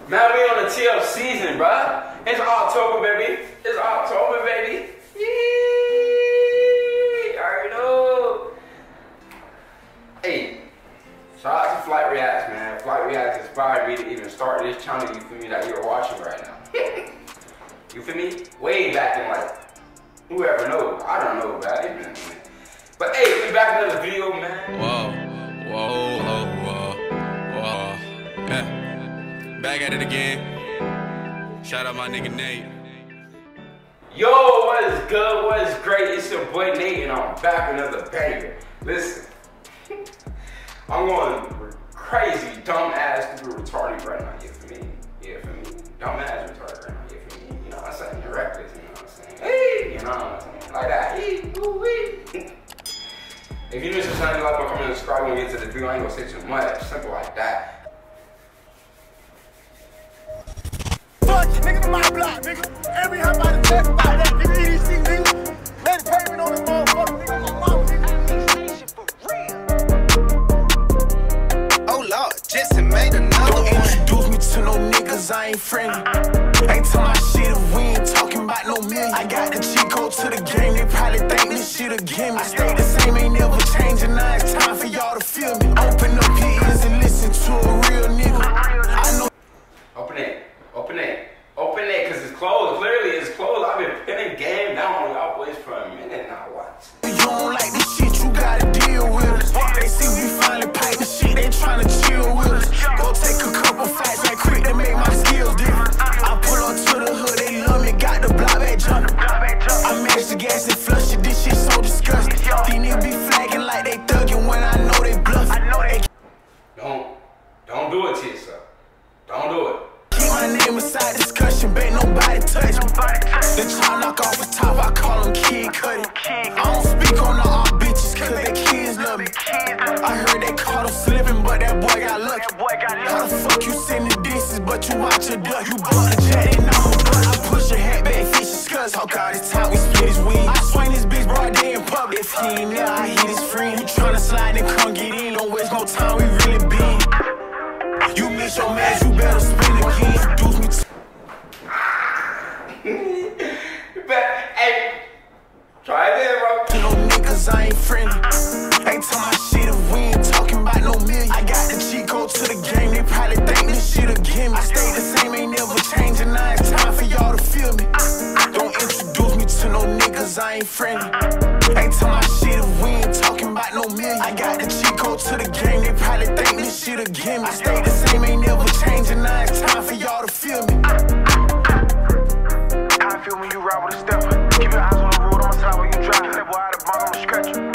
Man, we on the TF season, bruh. It's October, baby. It's October, baby. Yee! I already know. Hey, shout out to Flight Reacts, man. Flight Reacts inspired me to even start this channel, you feel me, that you're watching right now. You feel me? Way back in, like, whoever knows. I don't know, man. It's been a minute. But hey, we back in another video, man. Whoa. Yeah. Back at it again. Shout out my nigga Nate. Yo, what is good? What is great? It's your boy Nate, and I'm back with another banger. Listen, I'm going crazy, dumb ass, stupid, retarded right now. You feel me? Yeah, for me. Dumb ass, retarded right now. You feel me? You know what I'm saying? You're reckless. You know what I'm saying? Hey, you know what I'm saying? Like that. Hey, ooh-wee. If you miss the channel, like, comment, and subscribe when we get to the video. I ain't gonna say too much. Simple like that. Fuck, nigga, to my block, nigga. Every time I talk about that, nigga, EDC, nigga. Let the payment on the motherfucker, nigga. My mama, nigga. For real. Oh, Lord, Jesse made another one. Don't introduce me to no niggas, I ain't friendly. Ain't tell my shit if we ain't talking about no million. I got the cheat code to the game, they probably think this shit a gimme. I stay the same, ain't never changing, now it's time for y'all to feel me. Open up your ears and listen to a real nigga. I know. Open it, cause it's closed. Clearly it's closed. I've been pinning game down on y'all boys for a minute now. What? You don't like this shit, you gotta deal with us. They see we finally pipe the shit, they tryna chill with us. Go take a couple fights right quick, they make my skills different. I pull up to the hood, they love me, got the block back jumping. I match the gas and flush it, this shit so disgusting. These niggas be flagging like they thugging when I know they bluffing. Don't do it to yourself. Don't do it. Keep my name aside discussion, bet nobody touch me. They try to knock off the top, I call them Kid Cudi. I don't speak on the all bitches cause they kids love me. I heard they caught him slipping, but that boy got lucky. How the fuck you send the dishes, but you watch your duck? You bought a jet, they know but I push your hat back, fish his cuz. Talk all this time, we split his weed. I swing this bitch broad day in public. If he ain't there, I hit his friend. You tryna slide and come get in, don't waste no time, we really been. You miss your man, you better spin again. Introduce me to Hey, try it in, bro. no niggas, I ain't friendly. Ain't tell my shit if we ain't talking about no million. I got the cheat code to the game, they probably think this shit a gimme. I stay the same, ain't never changing, now it's time for y'all to feel me. Don't introduce me to no niggas, I ain't friendly. Ain't tell my shit if we ain't talking about no million. I got the cheat code to the game, they probably think this shit a gimme. I stay the same, ain't never changing, now it's time for y'all to feel me. How I feel when you ride with a stepper. Keep your eyes on the road, I'ma slide when you drive. That boy out of bunk, I'ma scratch you.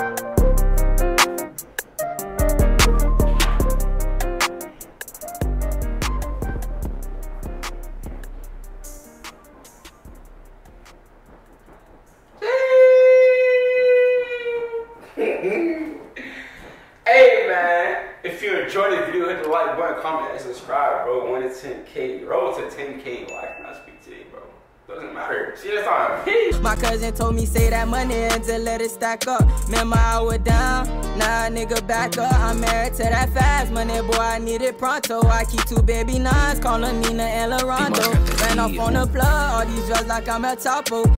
Hey man, if you enjoyed the video, hit the like button, comment, and subscribe, bro. 1 to 10K, roll to 10K. Why can I speak to you, bro? Doesn't matter. See you next time. Peace. My cousin told me say that money and to let it stack up. Remember I was down, now nigga back up. I'm married to that fast money, boy, I need it pronto. I keep 2 baby nines, call her Nina and Laronto. Ran off on the plug, all these drugs like I'm El Chapo.